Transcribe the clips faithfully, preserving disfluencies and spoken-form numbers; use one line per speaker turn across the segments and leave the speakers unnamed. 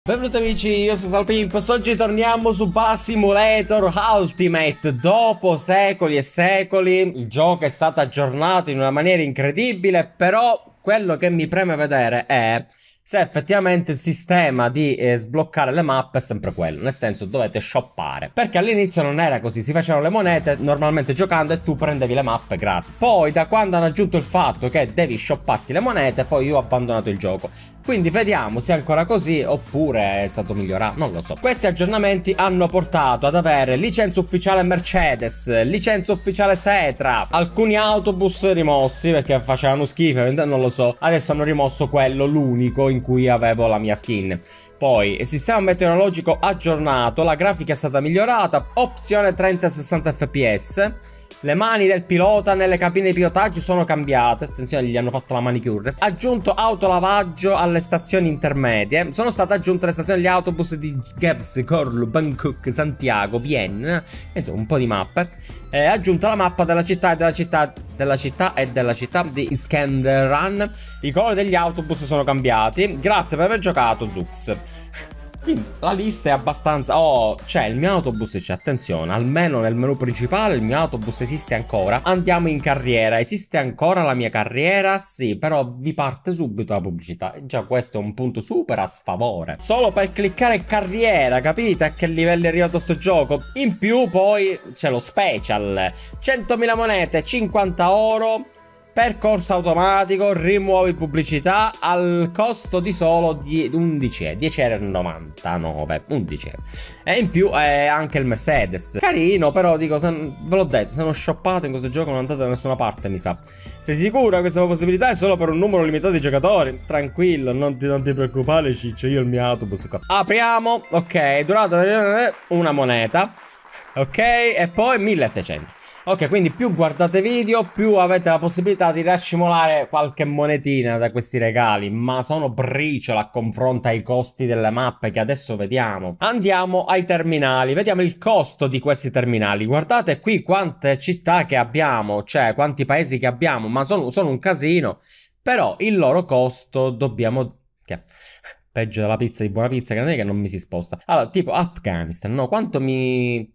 Benvenuti amici, io sono Salpimp. Oggi torniamo su Bus Simulator Ultimate. Dopo secoli e secoli il gioco è stato aggiornato in una maniera incredibile, però quello che mi preme vedere è se effettivamente il sistema di eh, sbloccare le mappe è sempre quello, nel senso dovete shoppare, perché all'inizio non era così, si facevano le monete normalmente giocando e tu prendevi le mappe gratis. Poi da quando hanno aggiunto il fatto che devi shopparti le monete, poi io ho abbandonato il gioco. Quindi vediamo se è ancora così oppure è stato migliorato, non lo so. Questi aggiornamenti hanno portato ad avere licenza ufficiale Mercedes, licenza ufficiale Setra, alcuni autobus rimossi perché facevano schifo, non lo so. Adesso hanno rimosso quello, l'unico in cui avevo la mia skin. Poi il sistema meteorologico aggiornato, la grafica è stata migliorata, opzione trenta sessanta fps. Le mani del pilota nelle cabine di pilotaggio sono cambiate. Attenzione, gli hanno fatto la manicure. Aggiunto autolavaggio alle stazioni intermedie. Sono state aggiunte le stazioni degli autobus di Gebs, Corlu, Bangkok, Santiago, Vienna. Insomma, un po' di mappe. È aggiunta la mappa della città e della città della città e della città di Iskenderun. I colori degli autobus sono cambiati. Grazie per aver giocato, Zux. Quindi la lista è abbastanza... Oh, c'è il mio autobus, c'è, attenzione, almeno nel menu principale il mio autobus esiste ancora. Andiamo in carriera, esiste ancora la mia carriera? Sì, però vi parte subito la pubblicità. E già questo è un punto super a sfavore. Solo per cliccare carriera, capite a che livello è arrivato sto gioco? In più poi c'è lo special, centomila monete, cinquanta oro... Percorso automatico, rimuovi pubblicità al costo di solo di undici euro, dieci e novantanove, undici euro. E in più è anche il Mercedes. Carino, però dico, se, ve l'ho detto, se non shoppato in questo gioco non andate da nessuna parte, mi sa. Sei sicuro che questa possibilità è solo per un numero limitato di giocatori? Tranquillo, non ti, non ti preoccupare, ciccio, io ho il mio autobus qua. Apriamo, ok, durata una moneta. Ok, e poi milleseicento. Ok, quindi più guardate video, più avete la possibilità di raccimolare qualche monetina da questi regali. Ma sono briciole a confronto ai costi delle mappe che adesso vediamo. Andiamo ai terminali, vediamo il costo di questi terminali. Guardate qui quante città che abbiamo, cioè quanti paesi che abbiamo, ma sono, sono un casino. Però il loro costo dobbiamo... Che? Peggio della pizza di buona pizza, che non è che non mi si sposta. Allora, tipo Afghanistan, no? Quanto mi...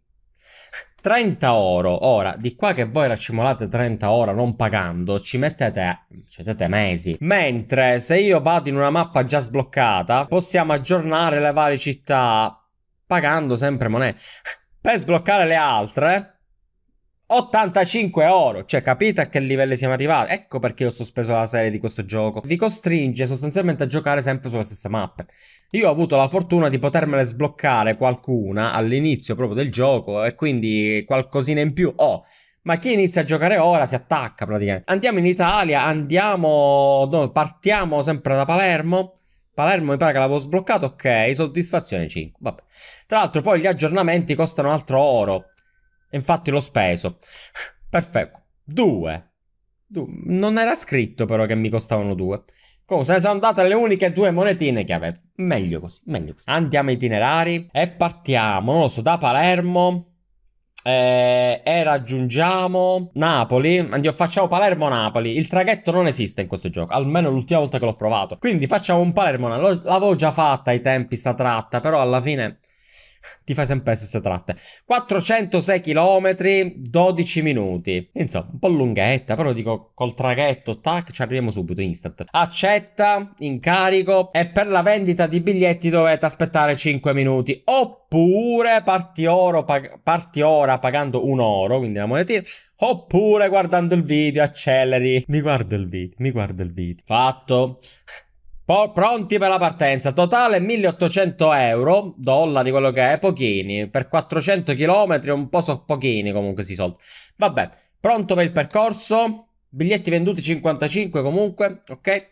trenta oro. Ora, di qua che voi raccimolate trenta oro non pagando, ci mettete, ci mettete mesi. Mentre se io vado in una mappa già sbloccata, possiamo aggiornare le varie città pagando sempre monete. Per sbloccare le altre ottantacinque oro. Cioè, capite a che livelli siamo arrivati? Ecco perché ho sospeso la serie di questo gioco. Vi costringe sostanzialmente a giocare sempre sulle stesse mappe. Io ho avuto la fortuna di potermene sbloccare qualcuna all'inizio proprio del gioco, e quindi qualcosina in più ho. Ma chi inizia a giocare ora si attacca praticamente. Andiamo in Italia, andiamo... No, partiamo sempre da Palermo. Palermo mi pare che l'avevo sbloccato, ok, soddisfazione cinque, vabbè. Tra l'altro poi gli aggiornamenti costano altro oro. Infatti l'ho speso. Perfetto. Due. Du non era scritto però che mi costavano due. Comunque se ne sono andate le uniche due monetine che avevo. Meglio così, meglio così. Andiamo ai itinerari e partiamo, non lo so, da Palermo. Eh, e raggiungiamo Napoli. Andiamo, facciamo Palermo-Napoli. Il traghetto non esiste in questo gioco, almeno l'ultima volta che l'ho provato. Quindi facciamo un Palermo-Napoli. L'avevo già fatta ai tempi sta tratta, però alla fine... ti fai sempre le stesse tratte. quattrocentosei chilometri, dodici minuti. Insomma, un po' lunghetta, però dico col traghetto, tac, ci arriviamo subito, instant. Accetta, incarico, e per la vendita di biglietti dovete aspettare cinque minuti. Oppure parti, oro, pag parti ora pagando un oro, quindi la monetina. Oppure guardando il video, acceleri. Mi guardo il video, mi guardo il video. Fatto. Po pronti per la partenza. Totale milleottocento euro, dollari, quello che è, pochini. Per quattrocento chilometri un po' so pochini comunque si soldi. Vabbè, pronto per il percorso. Biglietti venduti cinquantacinque comunque, ok.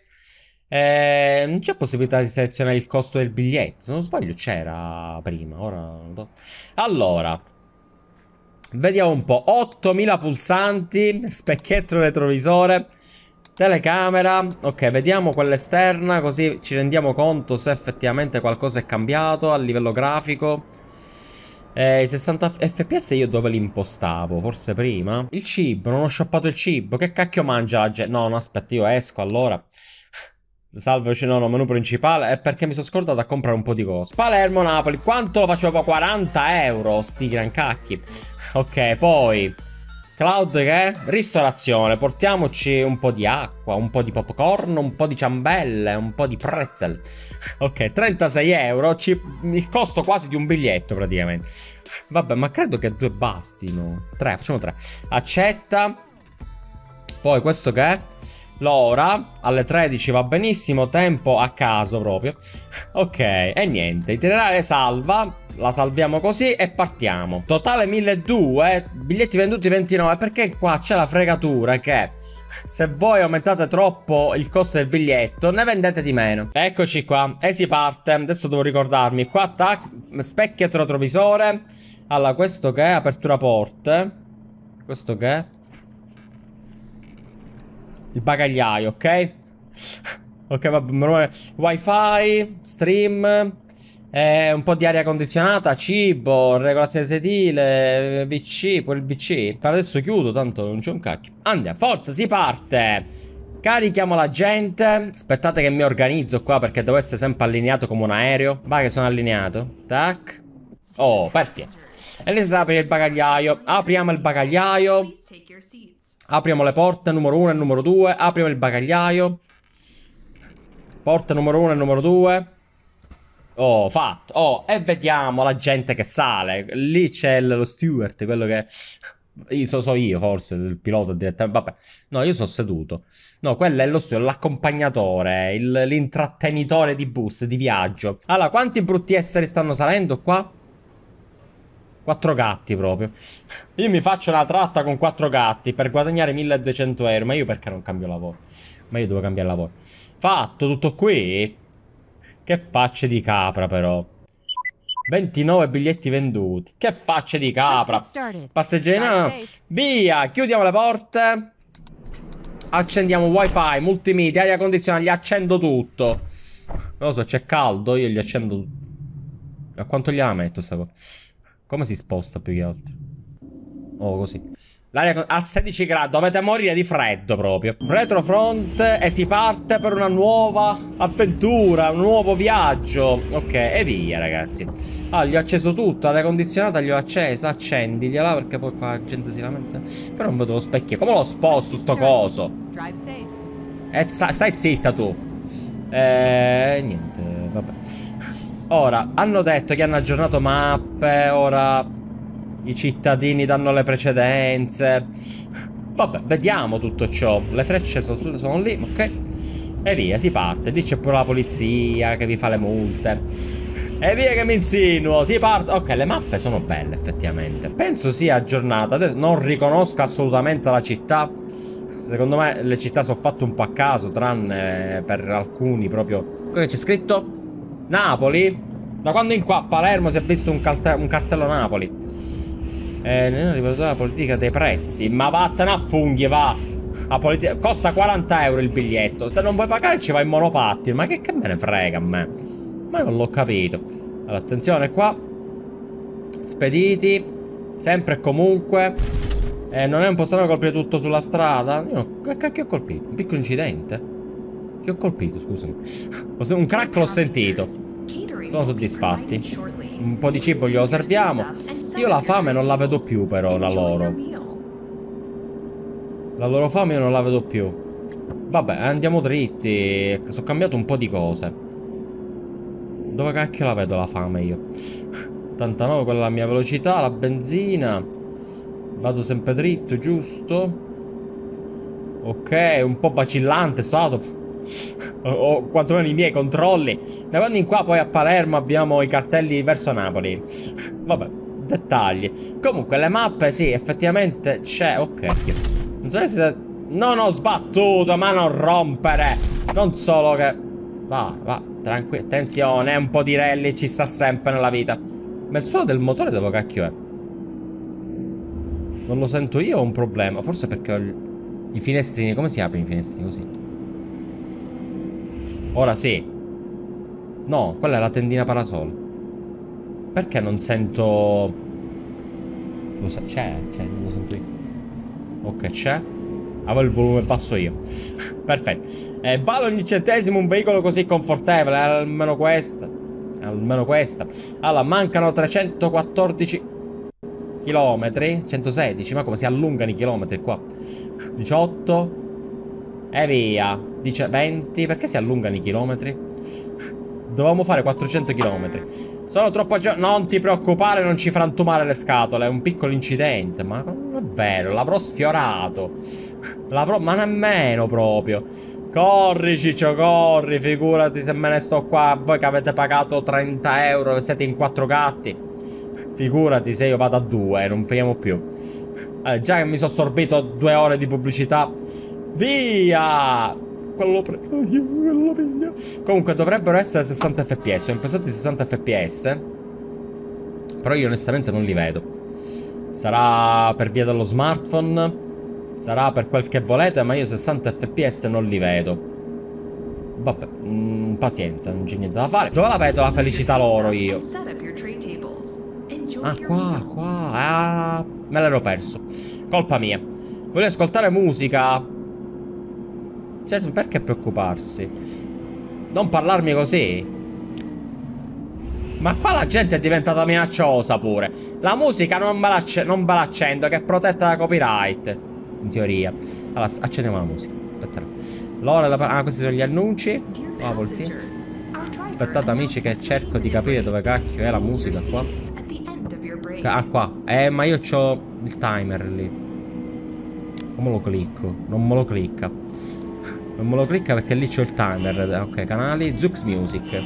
Eh, non c'è possibilità di selezionare il costo del biglietto. Se non sbaglio c'era prima, ora... Allora... vediamo un po'. ottomila pulsanti, specchietto retrovisore... telecamera, ok, vediamo quella esterna così ci rendiamo conto se effettivamente qualcosa è cambiato a livello grafico. Eh, i sessanta F P S io dove li impostavo? Forse prima? Il cibo, non ho shoppato il cibo, che cacchio mangia la gente? No, no, aspetta, io esco allora. Salve, no, no, menu principale. È perché mi sono scordato a comprare un po' di cose. Palermo-Napoli. Quanto lo facevo? quaranta euro. Sti gran cacchi. Ok, poi Cloud che è? Ristorazione. Portiamoci un po' di acqua, un po' di popcorn, un po' di ciambelle, un po' di pretzel. Ok, trentasei euro. Ci... il costo quasi di un biglietto praticamente. Vabbè, ma credo che due bastino. Tre, facciamo tre. Accetta. Poi questo che è? L'ora alle tredici va benissimo. Tempo a caso proprio. Ok, e niente. Itinerario salva. La salviamo così e partiamo. Totale milleduecento. Biglietti venduti ventinove. Perché qua c'è la fregatura che se voi aumentate troppo il costo del biglietto, ne vendete di meno. Eccoci qua. E si parte. Adesso devo ricordarmi. Qua tac, specchio retrovisore. Allora, questo che è? Apertura porte. Questo che è? Il bagagliaio, ok? Ok, vabbè. Wifi, stream, eh, un po' di aria condizionata, cibo, regolazione sedile, V C, pure il V C. Per adesso chiudo, tanto non c'è un cacchio. Andiamo, forza, si parte. Carichiamo la gente. Aspettate che mi organizzo qua perché devo essere sempre allineato come un aereo. Vai che sono allineato. Tac. Oh, perfetto. E adesso si apre il bagagliaio. Apriamo il bagagliaio. Apriamo le porte numero uno e numero due. Apriamo il bagagliaio. Porta numero uno e numero due. Oh, fatto. Oh, e vediamo la gente che sale. Lì c'è lo steward, quello che... Io so, so io, forse, il pilota direttamente. Vabbè. No, io sono seduto. No, quello è lo steward, l'accompagnatore, l'intrattenitore di bus, di viaggio. Allora, quanti brutti esseri stanno salendo qua? Quattro gatti proprio. Io mi faccio una tratta con quattro gatti per guadagnare milleduecento euro. Ma io perché non cambio lavoro? Ma io devo cambiare lavoro. Fatto tutto qui. Che facce di capra però. ventinove biglietti venduti. Che facce di capra. Passeggeri. Via. Chiudiamo le porte. Accendiamo wifi, multimedia, aria condizionata. Gli accendo tutto. Non lo so, c'è caldo. Io gli accendo. A quanto gliela metto sta cosa? Come si sposta più che altro? Oh, così. L'aria a sedici gradi, dovete morire di freddo proprio. Retrofront e si parte per una nuova avventura, un nuovo viaggio. Ok, e via ragazzi. Ah, gli ho acceso tutto, l'aria condizionata gli ho accesa. Accendigliela perché poi qua la gente si lamenta. Però non vedo lo specchio. Come lo sposto sto coso? E stai zitta tu. Eh, niente, vabbè. Ora, hanno detto che hanno aggiornato mappe. Ora i cittadini danno le precedenze. Vabbè, vediamo tutto ciò. Le frecce sono, sono lì, ok. E via, si parte. Lì c'è pure la polizia che vi fa le multe. E via che mi insinuo. Si parte. Ok, le mappe sono belle effettivamente. Penso sia aggiornata. Adesso non riconosco assolutamente la città. Secondo me le città sono fatte un po' a caso, tranne per alcuni proprio. Cosa c'è scritto? Napoli? Da quando in qua a Palermo si è visto un, un cartello Napoli? Eh, non ho ricordato la politica dei prezzi. Ma vattene a funghi, va. La politica costa quaranta euro il biglietto. Se non vuoi pagare ci vai in monopattino. Ma che, che me ne frega a me? Ma non l'ho capito. Allora, attenzione qua. Spediti. Sempre e comunque. Eh, non è un po' strano colpire tutto sulla strada? Io, che cacchio ho colpito? Un piccolo incidente? Che ho colpito, scusami. Un crack l'ho sentito. Sono soddisfatti. Un po' di cibo glielo serviamo. Io la fame non la vedo più però, la loro. La loro fame io non la vedo più. Vabbè, andiamo dritti. Sono cambiato un po' di cose. Dove cacchio la vedo la fame io? ottantanove, quella è la mia velocità. La benzina. Vado sempre dritto, giusto? Ok, un po' vacillante sto auto. O quantomeno i miei controlli. Da quando in qua poi a Palermo abbiamo i cartelli verso Napoli. Vabbè, dettagli. Comunque le mappe sì, effettivamente c'è. Ok. Non so se siete... No, no, sbattuto, ma non rompere. Non solo che... Va, va, tranquillo. Attenzione, un po' di rally ci sta sempre nella vita. Ma il suono del motore dove cacchio è? Non lo sento io o ho un problema? Forse perché ho il... i finestrini. Come si aprono i finestrini così? Ora sì. No, quella è la tendina parasole. Perché non sento... Lo sa... C'è, c'è, non lo sento io. Ok, c'è. Avevo il volume basso io. Perfetto. Eh, vale ogni centesimo un veicolo così confortevole. Almeno questa. Almeno questa. Allora, mancano trecentoquattordici chilometri. centosedici. Ma come si allungano i chilometri qua? diciotto. E via. Dice venti. Perché si allungano i chilometri? Dovevamo fare quattrocento chilometri. Sono troppo già. Non ti preoccupare, non ci frantumare le scatole. È un piccolo incidente. Ma non è vero, l'avrò sfiorato. L'avrò. Ma nemmeno proprio. Corri, Ciccio, corri. Figurati se me ne sto qua. Voi che avete pagato trenta euro. Siete in quattro gatti. Figurati se io vado a due. Non finiamo più. Eh, già che mi sono assorbito due ore di pubblicità. Via! Quello prendo io, quello piglio. Comunque dovrebbero essere sessanta fps. Ho impostato sessanta fps. Però io onestamente non li vedo. Sarà per via dello smartphone, sarà per quel che volete, ma io sessanta fps non li vedo. Vabbè, mh, pazienza, non c'è niente da fare. Dove la vedo la felicità loro io? Ah, qua, qua. Ah, me l'ero perso. Colpa mia. Voglio ascoltare musica. Certo, perché preoccuparsi? Non parlarmi così. Ma qua la gente è diventata minacciosa pure. La musica non me la non ve l'accendo, che è protetta da copyright. In teoria. Allora, accendiamo la musica. Aspetta. L'ora della... Ah, questi sono gli annunci. Oh, polizia. Aspettate amici che cerco di capire dove cacchio è la musica qua. Ah, qua. Eh, ma io c'ho il timer lì. Come lo clicco? Non me lo clicca. Non me lo clicca perché lì c'ho il timer. Ok, canali. Zux Music.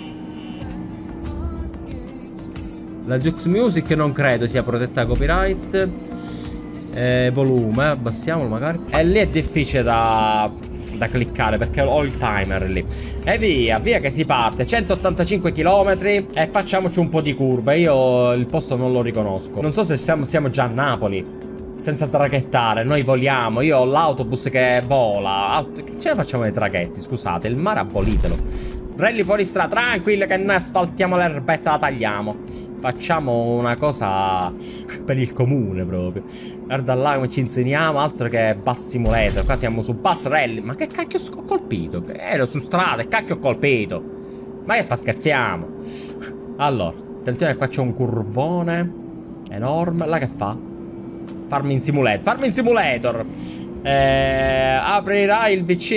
La Zux Music non credo sia protetta da copyright. eh, Volume, abbassiamolo magari. E lì è difficile da, da cliccare perché ho il timer lì. E via, via che si parte. Centottantacinque chilometri. E facciamoci un po' di curve. Io il posto non lo riconosco. Non so se siamo, siamo già a Napoli. Senza traghettare, noi voliamo. Io ho l'autobus che vola. Alt che ce ne facciamo dei traghetti? Scusate, il mare abolitelo. Rally fuori strada, tranquillo che noi asfaltiamo l'erbetta, la tagliamo. Facciamo una cosa per il comune proprio. Guarda là come ci insegniamo. Altro che Bus Simulator. Qua siamo su Bus Rally. Ma che cacchio ho colpito? Ero su strada e cacchio ho colpito. Ma che fa, scherziamo? Allora, attenzione, qua c'è un curvone enorme. Là che fa? Farming Simulator. Farming Simulator. Eh, aprirai il V C?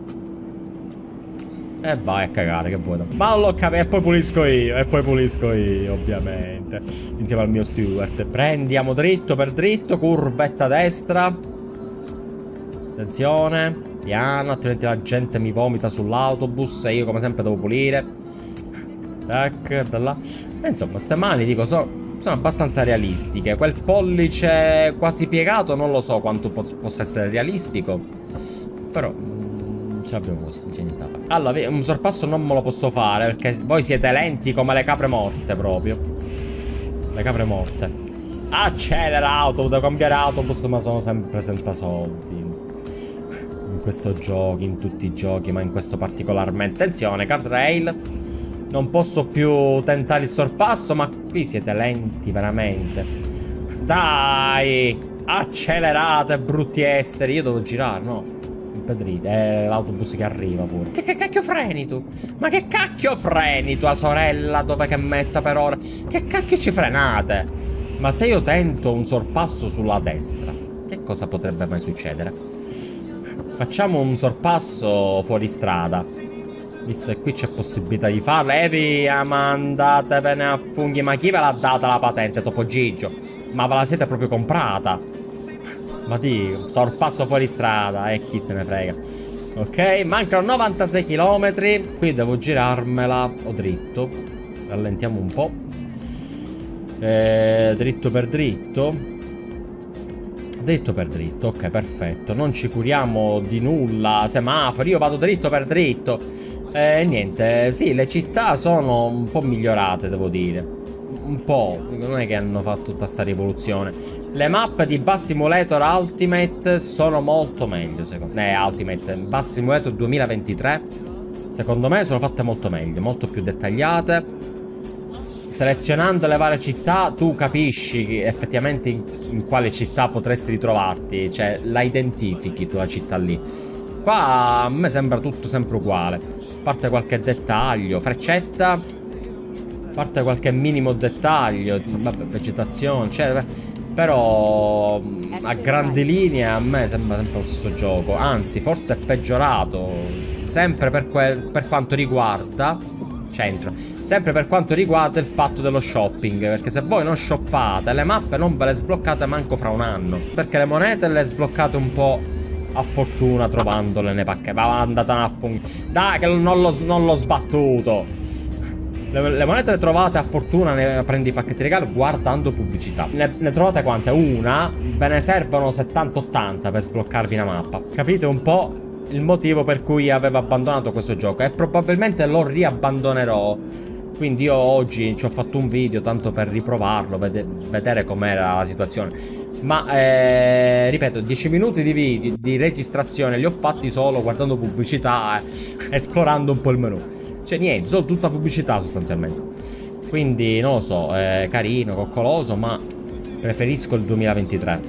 E vai a cagare, che vuoi. Ma non l'ho capito. E poi pulisco io. E poi pulisco io, ovviamente. Insieme al mio steward. Prendiamo dritto per dritto. Curvetta a destra. Attenzione. Piano, altrimenti la gente mi vomita sull'autobus. E io come sempre devo pulire. Tac, da là. E insomma, ste mani, dico, so... sono abbastanza realistiche. Quel pollice quasi piegato non lo so quanto po possa essere realistico. Però mm, ce l'abbiamo così, non c'è niente da fare. Allora, un sorpasso non me lo posso fare perché voi siete lenti come le capre morte proprio. Le capre morte. Accelera autobus, devo cambiare autobus ma sono sempre senza soldi. In questo gioco, in tutti i giochi, ma in questo particolarmente. Attenzione, guardrail. Non posso più tentare il sorpasso, ma qui siete lenti veramente. Dai, accelerate, brutti esseri. Io devo girare, no? Impedrite, è l'autobus che arriva pure. Che, che cacchio freni tu? Ma che cacchio freni tua sorella? Dove che è messa per ora? Che cacchio ci frenate? Ma se io tento un sorpasso sulla destra, che cosa potrebbe mai succedere? Facciamo un sorpasso fuori strada. Visto che qui c'è possibilità di farlo. E via, ma andatevene a funghi. Ma chi ve l'ha data la patente, Topo Gigio? Ma ve la siete proprio comprata? Ma Dio, sorpasso fuori strada. E chi se ne frega. Ok, mancano novantasei chilometri. Qui devo girarmela o dritto. Rallentiamo un po'. eh, Dritto per dritto. Dritto per dritto, ok, perfetto. Non ci curiamo di nulla. Semafori, io vado dritto per dritto. E eh, niente, sì, le città sono un po' migliorate, devo dire. Un po', non è che hanno fatto tutta sta rivoluzione. Le mappe di Bus Simulator Ultimate sono molto meglio, secondo me. Eh, Ultimate, Bus Simulator duemilaventitré. Secondo me sono fatte molto meglio, molto più dettagliate. selezionando le varie città tu capisci effettivamente in, in quale città potresti ritrovarti, cioè la identifichi tu la città lì. Qua a me sembra tutto sempre uguale, a parte qualche dettaglio, freccetta, a parte qualche minimo dettaglio, vabbè, vegetazione, cioè, però a grandi linee a me sembra sempre lo stesso gioco, anzi forse è peggiorato, sempre per, per quanto riguarda, centro, sempre per quanto riguarda il fatto dello shopping, perché se voi non shoppate le mappe non ve le sbloccate manco fra un anno, perché le monete le sbloccate un po' a fortuna trovandole nei pacchetti. Ma andate a fun... Dai che non l'ho non l'ho sbattuto. Le, le monete le trovate a fortuna, ne prendi i pacchetti regalo guardando pubblicità. Ne, ne trovate quante? Una. Ve ne servono settanta ottanta per sbloccarvi una mappa. Capite un po' il motivo per cui avevo abbandonato questo gioco. E probabilmente lo riabbandonerò. Quindi io oggi ci ho fatto un video tanto per riprovarlo, vede vedere com'era la situazione. Ma eh, ripeto, dieci minuti di video, di registrazione li ho fatti solo guardando pubblicità, eh, esplorando un po' il menu. Cioè niente, solo tutta pubblicità sostanzialmente. Quindi non lo so, è carino, coccoloso, ma preferisco il duemilaventitré.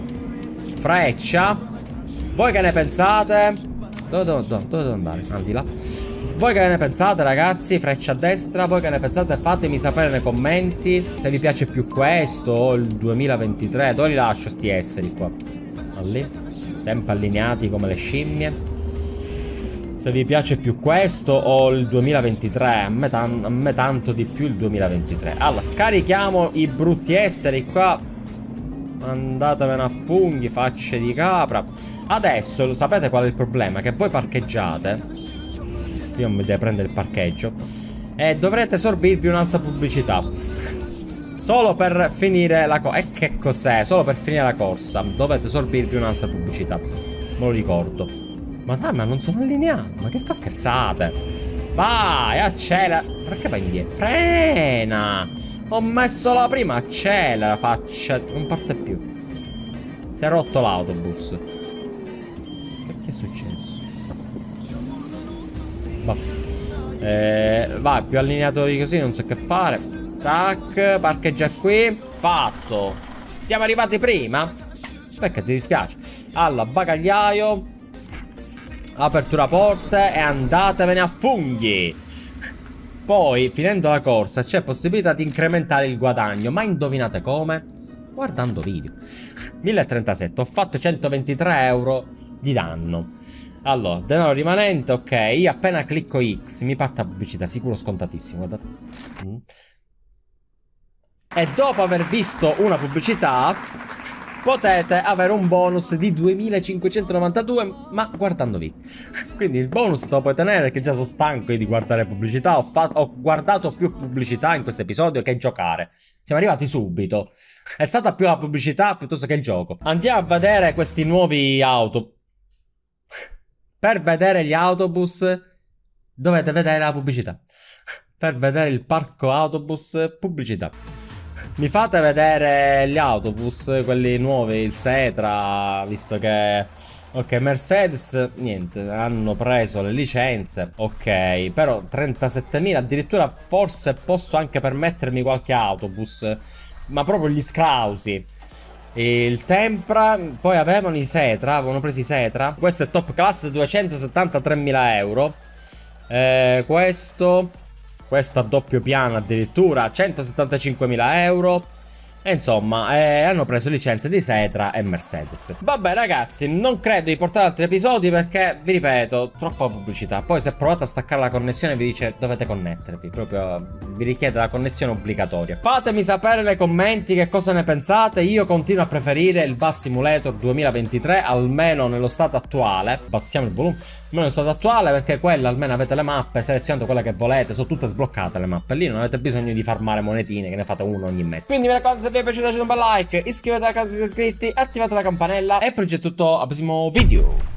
Freccia. Voi che ne pensate? Dove devo, dove devo andare? Ah, di là. Voi che ne pensate ragazzi? Freccia a destra. Voi che ne pensate? Fatemi sapere nei commenti se vi piace più questo o il duemilaventitré. Dove li lascio sti esseri qua? Lì. Sempre allineati come le scimmie. Se vi piace più questo o il duemilaventitré. A me, a me tanto di più il duemilaventitré. Allora scarichiamo i brutti esseri qua. Andatevene a funghi, facce di capra. Adesso sapete qual è il problema? Che voi parcheggiate. Io mi devo prendere il parcheggio. E dovrete sorbirvi un'altra pubblicità. Solo per finire la corsa. E che cos'è? Solo per finire la corsa dovete sorbirvi un'altra pubblicità. Me lo ricordo. Ma dai, ma non sono allineato. Ma che fa, scherzate? Vai, accelera. Perché vai indietro? Frena. Ho messo la prima. Accelera, faccia. Non parte più. Si è rotto l'autobus. Che, che è successo? Va. Eh, vai, più allineato di così, non so che fare. Tac, parcheggia qui. Fatto. Siamo arrivati prima? Perché ti dispiace? Allora, bagagliaio. Apertura porte e andatevene a funghi. Poi, finendo la corsa, c'è possibilità di incrementare il guadagno. Ma indovinate come? Guardando video. mille e trentasette, ho fatto centoventitré euro di danno. Allora, denaro rimanente, ok. Io appena clicco X mi parte la pubblicità, sicuro scontatissimo, guardate. Mm. E dopo aver visto una pubblicità potete avere un bonus di duemilacinquecentonovantadue, ma guardando video. Quindi il bonus te lo puoi tenere, perché già sono stanco di guardare pubblicità. Ho, ho guardato più pubblicità in questo episodio che giocare. Siamo arrivati subito. È stata più la pubblicità piuttosto che il gioco. Andiamo a vedere questi nuovi auto. Per vedere gli autobus dovete vedere la pubblicità. Per vedere il parco autobus, pubblicità. Mi fate vedere gli autobus, quelli nuovi, il Setra, visto che... Ok, Mercedes, niente, hanno preso le licenze, ok, però trentasettemila, addirittura forse posso anche permettermi qualche autobus, ma proprio gli scrausi. Il Tempra, poi avevano i Setra, avevano preso i Setra. Questo è top class, duecentosettantatremila euro. Eh, questo, questo a doppio piano addirittura, centosettantacinquemila euro. E insomma, eh, hanno preso licenze di Setra e Mercedes. Vabbè ragazzi, non credo di portare altri episodi perché, vi ripeto, troppa pubblicità. Poi se provate a staccare la connessione vi dice dovete connettervi. Proprio vi richiede la connessione obbligatoria. Fatemi sapere nei commenti che cosa ne pensate. Io continuo a preferire il Bus Simulator duemilaventitré, almeno nello stato attuale. Passiamo il volume. Almeno nello stato attuale, perché quella almeno avete le mappe, selezionate quelle che volete. Sono tutte sbloccate le mappe. Lì non avete bisogno di farmare monetine, che ne fate uno ogni mese. Quindi mi raccomando, se vi è piaciuto lasciate un bel like, iscrivetevi al canale se siete iscritti, attivate la campanella e per oggi è tutto, al prossimo video.